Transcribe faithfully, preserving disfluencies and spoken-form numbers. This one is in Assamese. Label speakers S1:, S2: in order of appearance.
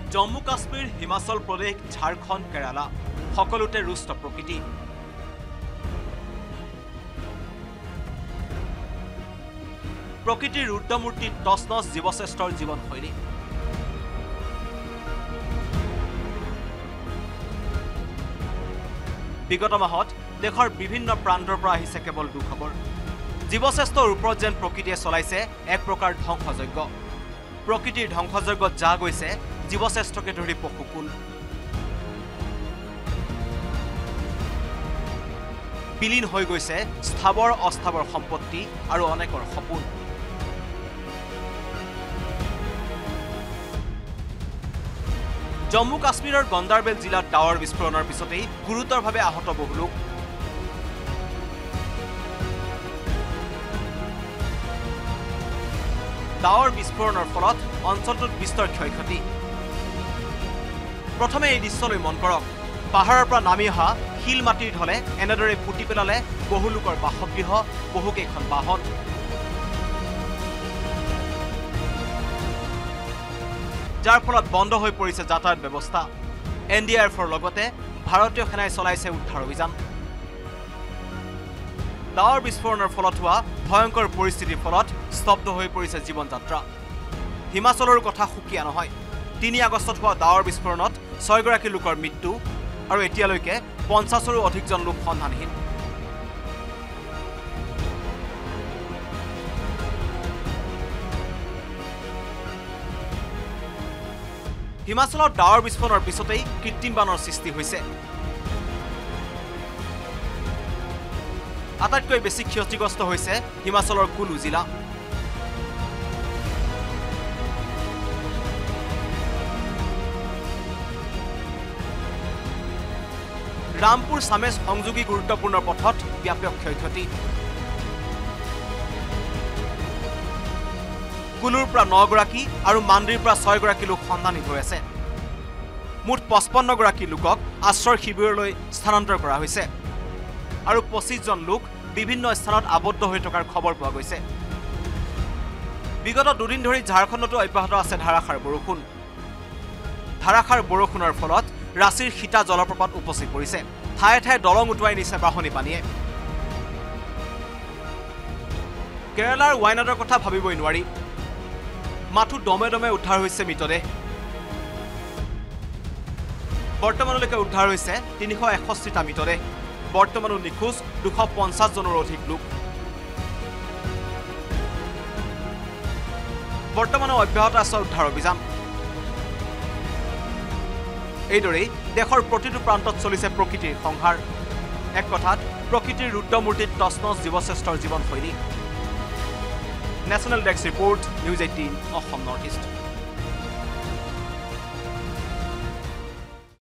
S1: জম্মু কাশ্মীৰ হিমাচল প্ৰদেশ ঝাৰখণ্ড কেৰালা সকলোতে ৰুষ্ট প্ৰকৃতি প্ৰকৃতিৰ ৰুদ্ৰমূৰ্তি তচনচ জীৱশ্ৰেষ্ঠৰ জীৱনশৈলী বিগত মাহত দেশৰ বিভিন্ন প্ৰান্তৰ পৰা আহিছে কেৱল দুখবৰ জীৱশ্ৰেষ্ঠৰ ওপৰত যেন প্ৰকৃতিয়ে চলাইছে এক প্ৰকাৰ ধ্বংসযজ্ঞ প্ৰকৃতিৰ ধ্বংসযজ্ঞত যা গৈছে জীৱশ্ৰেষ্ঠকে ধৰি পশুকুল বিলীন হৈ গৈছে স্থাবৰ অস্থাবৰ সম্পত্তি আৰু অনেকৰ সপোন জম্মু কাশ্মীৰৰ গন্দাৰবেল জিলাত ডাৱৰ বিস্ফোৰণৰ পিছতেই গুৰুতৰভাৱে আহত বহু লোক ডাৱৰ বিস্ফোৰণৰ ফলত অঞ্চলটোত বিস্তৰ ক্ষয়ক্ষতি প্ৰথমে এই দৃশ্যলৈ মন কৰক পাহাৰৰ পৰা নামি অহা শিল মাটিৰ ঢলে এনেদৰে পুতি পেলালে বহু লোকৰ বাসগৃহ বহুকেইখন বাহন যাৰ ফলত বন্ধ হৈ পৰিছে যাতায়াত ব্যৱস্থা এন ডি আৰ এফৰ লগতে ভাৰতীয় সেনাই চলাইছে উদ্ধাৰ অভিযান ডাৱৰ বিস্ফোৰণৰ ফলত হোৱা ভয়ংকৰ পৰিস্থিতিৰ ফলত স্তব্ধ হৈ পৰিছে জীৱন যাত্ৰা হিমাচলৰ কথা সুকীয়া নহয় তিনি আগষ্টত হোৱা ডাৱৰ বিস্ফোৰণত ছয়গৰাকী লোকৰ মৃত্যু আৰু এতিয়ালৈকে পঞ্চাছৰো অধিকজন লোক সন্ধানহীন হিমাচলত ডাৱৰ বিস্ফোৰণৰ পিছতেই কৃত্ৰিম বানৰ সৃষ্টি হৈছে আটাইতকৈ বেছি ক্ষতিগ্ৰস্ত হৈছে হিমাচলৰ কুলু জিলা ৰামপুৰ সামেজ সংযোগী গুৰুত্বপূৰ্ণ পথত ব্যাপক ক্ষয়ক্ষতি কুলুৰ পৰা নগৰাকী আৰু মান্দিৰ পৰা ছয়গৰাকী লোক সন্ধানহীন হৈ আছে মুঠ পঁচপন্ন গৰাকী লোকক আশ্ৰয় শিবিৰলৈ স্থানান্তৰ কৰা হৈছে আৰু পঁচিছ জন লোক বিভিন্ন স্থানত আবদ্ধ হৈ থকাৰ খবৰ পোৱা গৈছে বিগত দুদিন ধৰি ঝাৰখণ্ডতো অব্যাহত আছে ধাৰাসাৰ বৰষুণ ধাৰাসাৰ বৰষুণৰ ফলত ৰাঁচীৰ সীতা জলপ্ৰপাত উপচি পৰিছে ঠায়ে ঠায়ে দলং উটুৱাই নিছে বাঢ়নী পানীয়ে কেৰালাৰ ৱাইনাডৰ কথা ভাবিবই নোৱাৰি মাথো দমে দমে উদ্ধাৰ হৈছে মৃতদেহ বৰ্তমানলৈকে উদ্ধাৰ হৈছে তিনিশ এষষ্ঠিটা মৃতদেহ বৰ্তমানো নিখোজ দুশ পঞ্চাছ জনৰ অধিক লোক বৰ্তমানো অব্যাহত আছে উদ্ধাৰ অভিযান এইদৰেই দেশৰ প্ৰতিটো প্ৰান্তত চলিছে প্ৰকৃতিৰ সংহাৰ এক কথাত প্ৰকৃতিৰ ৰুদ্ৰমূৰ্তিত তচনচ জীৱশ্ৰেষ্ঠৰ জীৱনশৈলী national desk report news eighteen Assam north east